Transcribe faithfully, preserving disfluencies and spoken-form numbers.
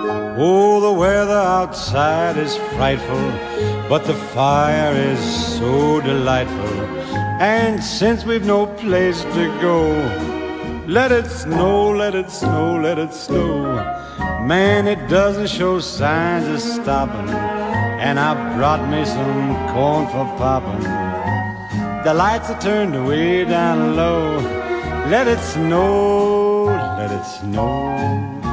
Oh, the weather outside is frightful, but the fire is so delightful. And since we've no place to go, let it snow, let it snow, let it snow. Man, it doesn't show signs of stopping, and I brought me some corn for popping. The lights are turned way down low. Let it snow, let it snow.